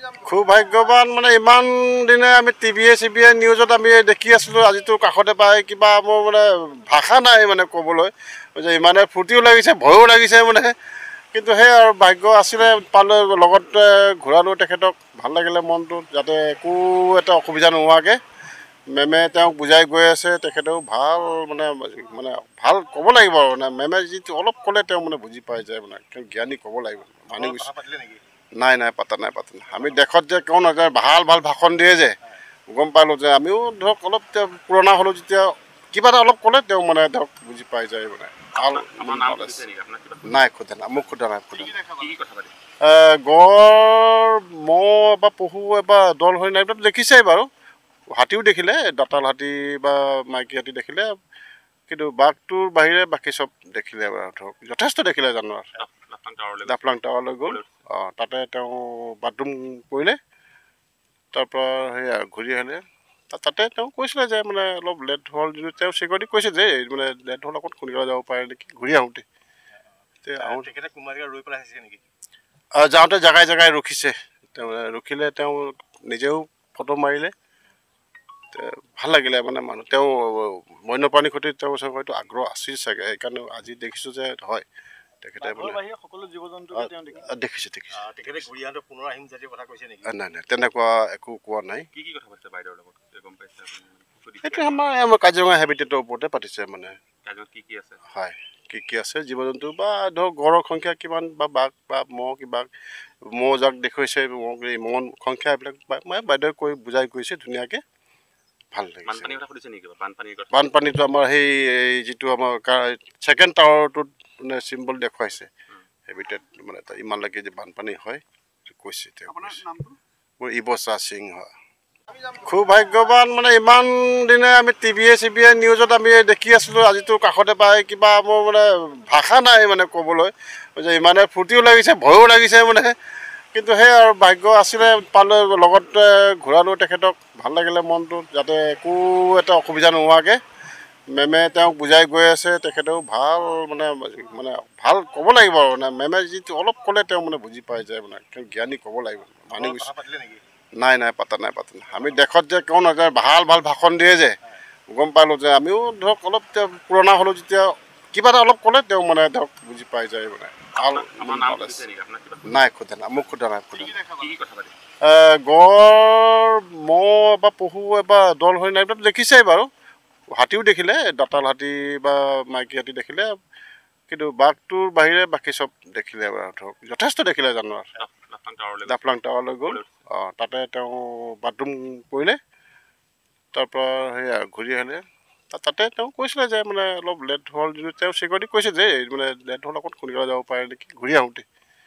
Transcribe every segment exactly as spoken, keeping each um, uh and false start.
খুব ভাগ্যৱান মানে ইমান দিনে আমি টিভিয়ে চিভিয়ে নিউজত আমি দেখি আছিলোঁ আজিতো কাষতে পাই কিবা মোৰ মানে ভাষা নাই মানে ক'বলৈ যে ইমানে ফূৰ্তিও লাগিছে ভয়ো লাগিছে মানে কিন্তু সেই আৰু ভাগ্য আছিলে পালে লগত ঘূৰালোঁ তেখেতক ভাল লাগিলে মনটো যাতে একো এটা অসুবিধা নোহোৱাকৈ মেমে তেওঁক বুজাই গৈ আছে তেখেতেও ভাল মানে মানে ভাল ক'ব লাগিব আৰু মানে মেমে যিটো অলপ ক'লে তেওঁ মানে বুজি পাই যায় মানে জ্ঞানী ক'ব লাগিব মানি গৈছে নাই নাই পাতা নাই পাতা নাই আমি দেশত যে কওঁ না ভাল ভাল ভাষণ দিয়ে যে গম পালোঁ যে আমিও ধৰক অলপ পুৰণা হ'লোঁ যেতিয়া কিবা এটা অলপ ক'লে তেওঁ মানে ধৰক বুজি পাই যায় মানে ভাল নাই সোধা নাই মোক সোধা নাই সোধা গড় ম'হ বা পশু বা দল হৈ নাই দেখিছেই বাৰু হাতীও দেখিলে দাঁতাল হাতী বা মাইকী হাতী দেখিলে কিন্তু বাঘটোৰ বাহিৰে বাকী চব দেখিলে বাৰু ধৰক যথেষ্ট দেখিলে জানোৱাৰ দাফলাং টাৱাৰলৈ গ'ল অঁ তাতে তেওঁ বাথৰুম কৰিলে তাৰপৰা সেয়া ঘূৰি আহিলে তাতে তেওঁ কৈছিলে যে মানে অলপ লেট হ'ল যদিও তেওঁ চিকিউৰিটি কৈছে যে মানে লেট হ'ল অকণ সোনকালে যাব পাৰে নেকি ঘূৰি আহোঁতে যাওঁতে জেগাই জেগাই ৰখিছে তেওঁ ৰখিলে তেওঁ নিজেও ফটো মাৰিলে ভাল লাগিলে মানে মানুহ তেওঁ বন্যপ্ৰাণীৰ সৈতে তেওঁ হয়তো আগ্ৰহ আছিল চাগে সেইকাৰণে আজি দেখিছোঁ যে হয় তেখেতে দেখিছে দেখিছে নাই নাই তেনেকুৱা একো কোৱা নাই সেইটো আমাৰ আমাৰ কাজিৰঙা হেবিটেটৰ ওপৰতে পাতিছে মানে হয় কি কি আছে জীৱ জন্তু বা ধৰক গড়ৰ সংখ্যা কিমান বা বাঘ বা ম'হ কিবা ম'হ যাক দেখুৱাইছে ম'হ সংখ্যা এইবিলাক মানে বাইদেৱে কৈ বুজাই গৈছে ধুনীয়াকৈ ভাল লাগিছে বানপানীটো আমাৰ সেই যিটো আমাৰ ছেকেণ্ড টাৱাৰটোত মানে চিম্বল দেখুৱাইছে হেবিটেট মানে ইমানলৈকে যে বানপানী হয় কৈছে তেওঁ মোৰ ইবচা সিং হয় খুব ভাগ্যৱান মানে ইমান দিনে আমি টিভিয়ে চিভিয়ে নিউজত আমি দেখি আছিলোঁ আজিতো কাষতে পাই কিবা মোৰ মানে ভাষা নাই মানে ক'বলৈ যে ইমানে ফূৰ্তিও লাগিছে ভয়ো লাগিছে মানে কিন্তু সেই আৰু ভাগ্য আছিলে পালে লগত ঘূৰালোঁ তেখেতক ভাল লাগিলে মনটো যাতে একো এটা অসুবিধা নোহোৱাকৈ মেমে তেওঁক বুজাই গৈ আছে তেখেতেও ভাল মানে মানে ভাল ক'ব লাগিব আৰু মানে মেমে যিটো অলপ ক'লে তেওঁ মানে বুজি পাই যায় মানে জ্ঞানী ক'ব লাগিব মানি গৈছে নাই নাই পাতা নাই পাতা নাই আমি দেশত যে কওঁ না ভাল ভাল ভাষণ দিয়ে যে গম পালোঁ যে আমিও ধৰক অলপ পুৰণা হ'লোঁ যেতিয়া কিবা এটা অলপ ক'লে তেওঁ মানে ধৰক বুজি পাই যায় মানে ভাল নাই সোধা নাই মোক সোধা নাই সোধা গড় ম'হ বা পশু বা দল হৈ নাই দেখিছেই বাৰু হাতীও দেখিলে দাঁতাল হাতী বা মাইকী হাতী দেখিলে কিন্তু বাঘটোৰ বাহিৰে বাকী চব দেখিলে বাৰু ধৰক যথেষ্ট দেখিলে জানোৱাৰ দাফলাং টাৱাৰলৈ গ'ল অঁ তাতে তেওঁ বাথৰুম কৰিলে তাৰপৰা সেয়া ঘূৰি আহিলে তাতে তেওঁ কৈছিলে যে মানে অলপ লেট হ'ল যদিও তেওঁ চিকিউৰিটি কৈছে যে মানে লেট হ'ল অকণ সোনকালে যাব পাৰে নেকি ঘূৰি আহোঁতে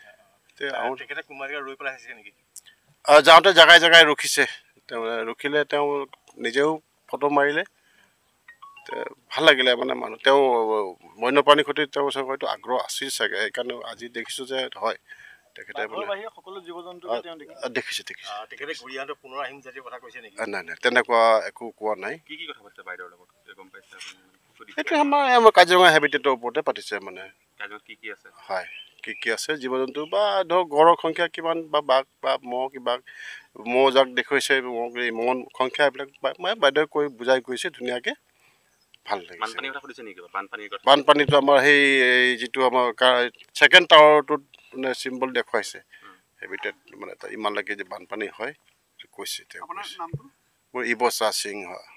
যাওঁতে জেগাই জেগাই ৰখিছে তেওঁ ৰখিলে তেওঁ নিজেও ফটো মাৰিলে ভাল লাগিলে মানে মানুহ তেওঁ বন্যপ্ৰাণীৰ সৈতে তেওঁ হয়তো আগ্ৰহ আছিল চাগে সেইকাৰণে আজি দেখিছোঁ যে হয় তেখেতে দেখিছে দেখিছে নাই নাই তেনেকুৱা একো কোৱা নাই সেইটো আমাৰ আমাৰ কাজিৰঙা হেবিটেটৰ ওপৰতে পাতিছে মানে হয় কি কি আছে জীৱ জন্তু বা ধৰক গড়ৰ সংখ্যা কিমান বা বাঘ বা ম'হ কিবা ম'হ যাক দেখুৱাইছে ম'হ সংখ্যা এইবিলাক মানে বাইদেৱে কৈ বুজাই গৈছে ধুনীয়াকৈ ভাল লাগিছে বানপানীটো আমাৰ সেই যিটো আমাৰ ছেকেণ্ড টাৱাৰটোত মানে চিম্বল দেখুৱাইছে হেবিটেট মানে ইমানলৈকে যে বানপানী হয় কৈছে তেওঁ মোৰ ইবচা সিং হয়